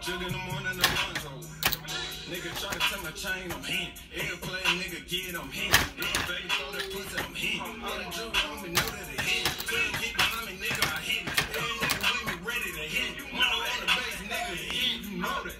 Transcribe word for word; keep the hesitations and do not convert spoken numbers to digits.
Jug in the morning, the lunch hole. Nigga try to take my chain, I'm hit. Every play, nigga get, I'm hit. Every baby throw that pussy, I'm hit. All the jug on me know that it hit. Couldn't get behind me, nigga, I hit. Every nigga with me ready to hit. Know all the base, nigga, hit. You know that.